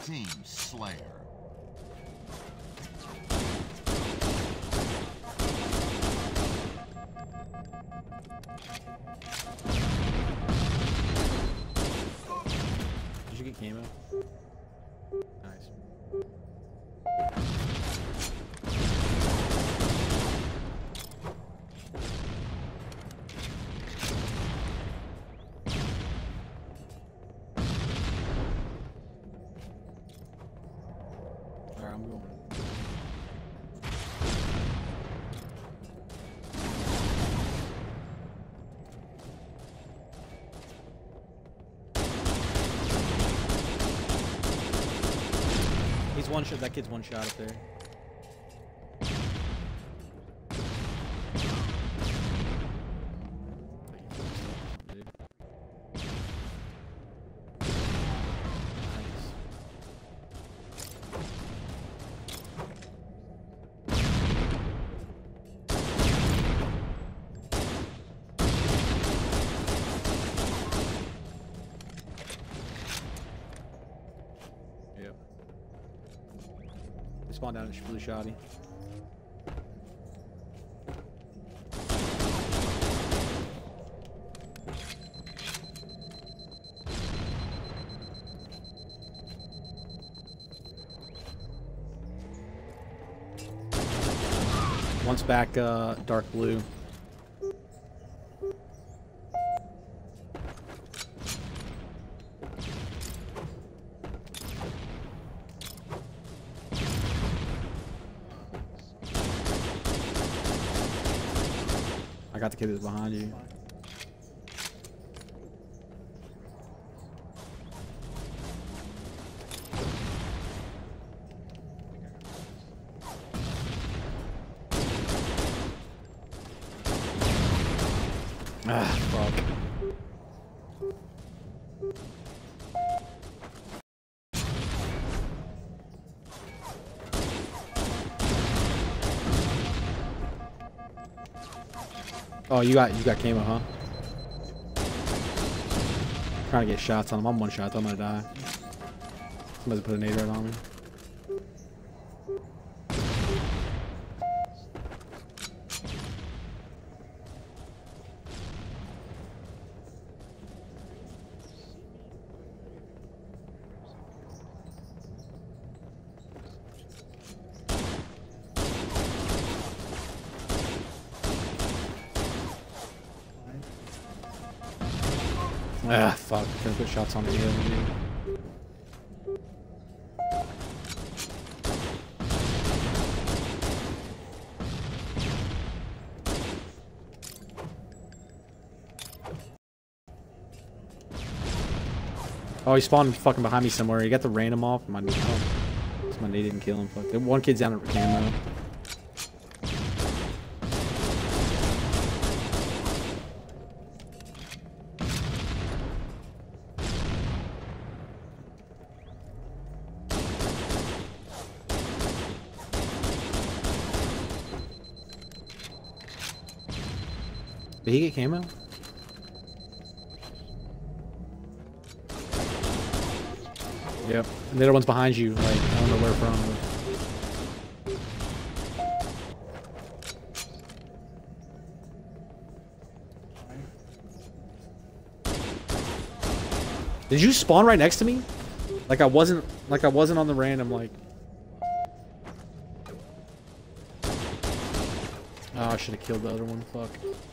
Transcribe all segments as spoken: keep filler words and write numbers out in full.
Team Slayer. Did you get camo? Nice. Alright, I'm going. He's one shot. That kid's one shot up there. Dude. Nice. Yep. They spawned down in blue shoddy. One's back, uh, dark blue. I got the kid that's behind you. Ah, fuck. Oh, you got you got camo, huh? Trying to get shots on him. I'm one shot. I'm gonna die. Somebody put a nade right on me. Ah, fuck. Gonna put shots on the head. Oh, he spawned fucking behind me somewhere. He got the random off. My, oh, my knee didn't kill him. Fuck. One kid's down at camo. Did he get camo? Yep. And the other one's behind you. Like, I don't know where from. But... Did you spawn right next to me? Like I wasn't. Like I wasn't on the random. Like. Oh, I should have killed the other one. Fuck.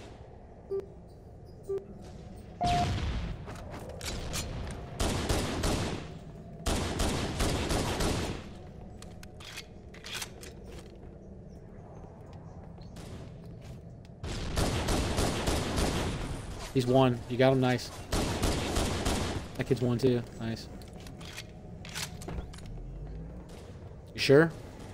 He's one. You got him, nice. That kid's one too. Nice. You sure?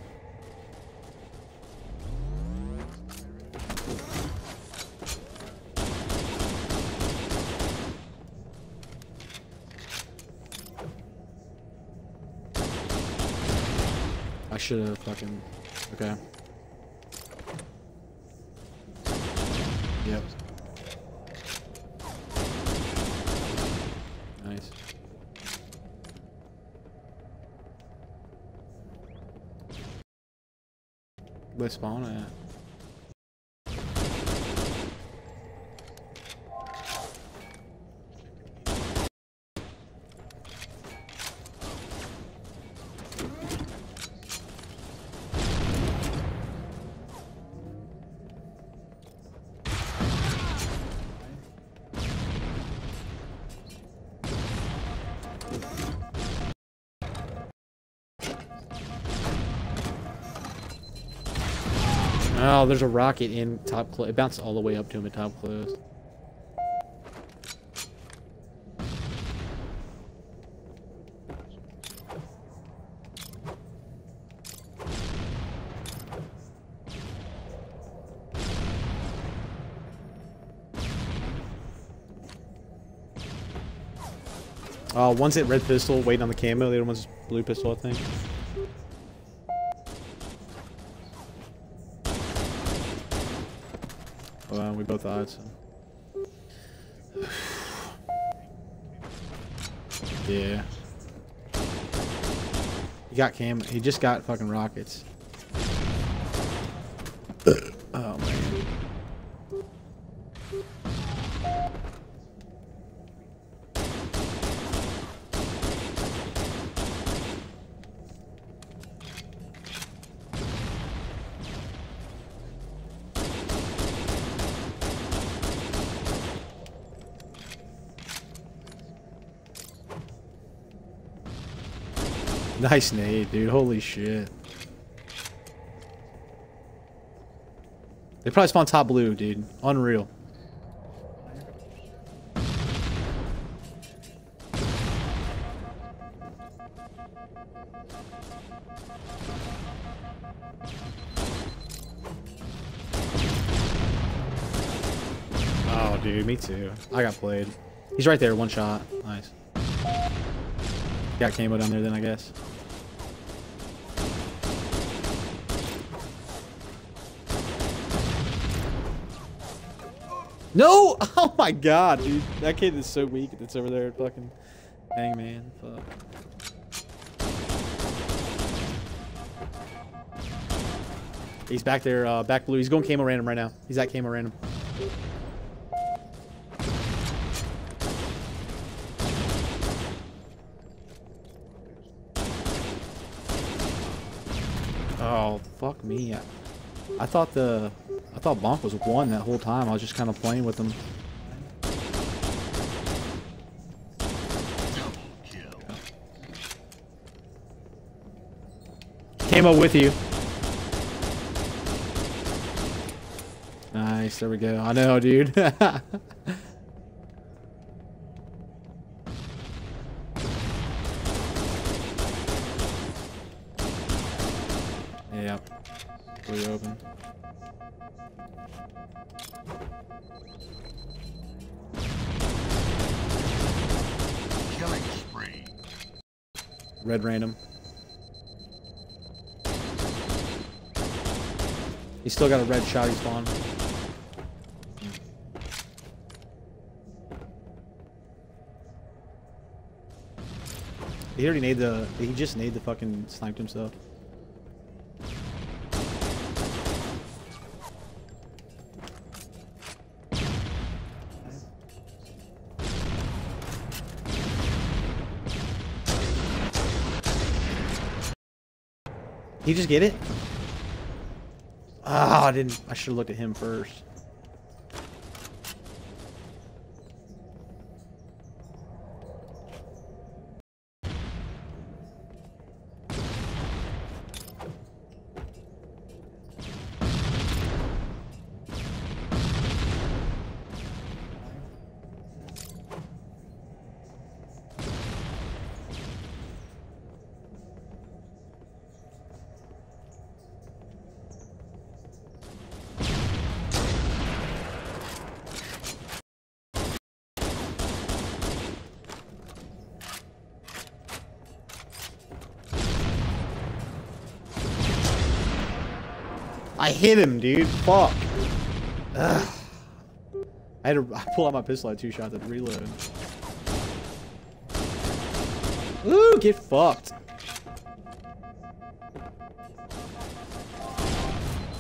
I should have fucking... Okay. Yep. Nice. Where spawn at? Oh, there's a rocket in top close. It bounced all the way up to him at top close. Oh, one's hit red pistol, waiting on the camo. The other one's blue pistol, I think. Well, we both died, so. Yeah. He got cam. He just got fucking rockets. Oh, man. Nice nade, dude. Holy shit. They probably spawned top blue, dude. Unreal. Oh, dude. Me too. I got played. He's right there. One shot. Nice. Got camo down there then, I guess. No! Oh my god, dude. That kid is so weak that's over there fucking hangman. Fuck. He's back there, uh, back blue. He's going camo random right now. He's at camo random. Oh, fuck me. I, I thought the... I thought Bonk was one that whole time. I was just kind of playing with him. Camo with you. Nice, there we go. I know, dude. Yeah. Pretty open. Killing spree. Red random. He's still got a red shotty spawn. He already made the. He just made the fucking sniped himself. He just get it? Ah, oh, I didn't. I should have looked at him first. I hit him, dude. Fuck. Ugh. I had to I pull out my pistol at two shots at reload. Ooh, get fucked.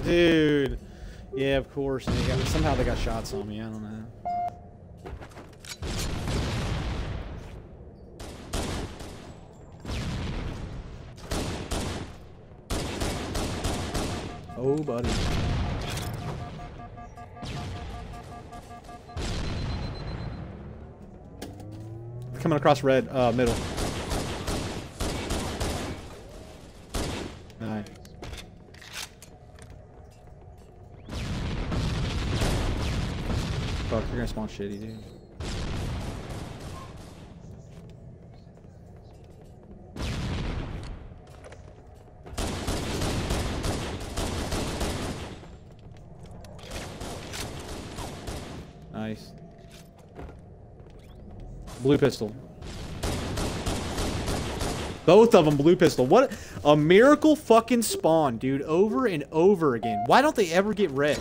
Dude. Yeah, of course. And they got, somehow they got shots on me. I don't know. Oh, buddy. Coming across red, uh, middle. Nice. Fuck, you're gonna spawn shitty, dude. Nice. Blue pistol. Both of them blue pistol. What a miracle fucking spawn, dude. Over and over again. Why don't they ever get red?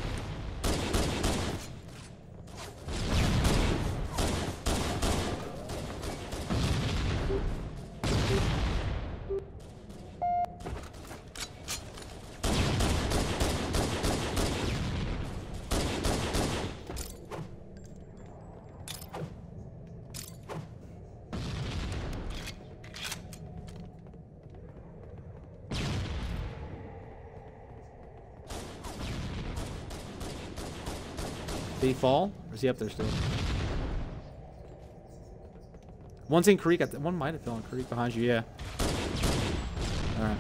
Did he fall? Or is he up there still? One's in creek. I th one might have fell in creek behind you, yeah. Alright.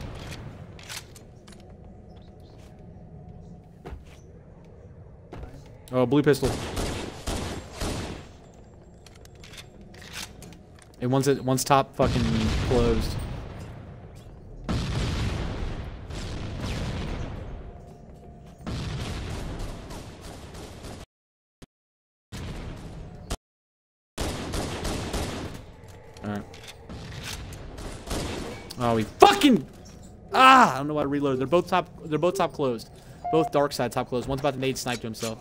Oh, blue pistol. And one's at one's top fucking closed. Alright. Oh, we fucking ah! I don't know why to reload. They're both top. They're both top closed. Both dark side top closed. One's about to nade snipe to himself.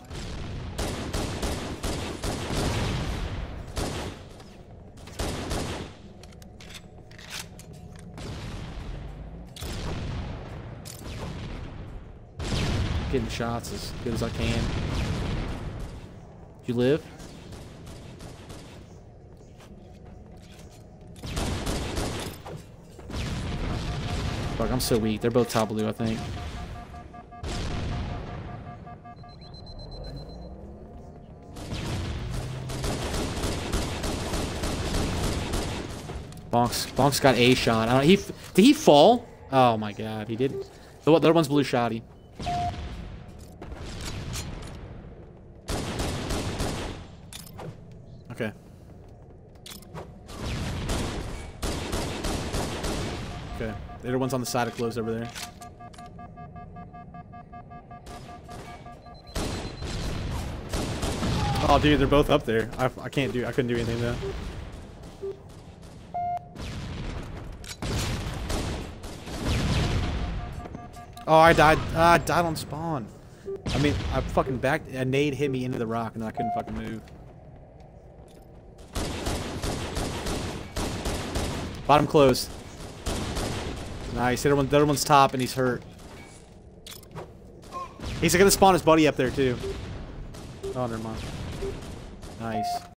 Getting shots as good as I can. Did you live? Fuck, I'm so weak. They're both top blue, I think. Bonks, Bonks got a shot. I don't. He did he fall? Oh my god, he didn't. The, the other one's blue shotty. Okay. Okay. The other one's on the side of closed over there. Oh, dude, they're both up there. I, I can't do. I couldn't do anything though. Oh, I died. Ah, I died on spawn. I mean, I fucking backed. A nade hit me into the rock, and I couldn't fucking move. Bottom closed. Nice. The other, one, the other one's top, and he's hurt. He's gonna spawn his buddy up there too. Oh, never mind. Nice.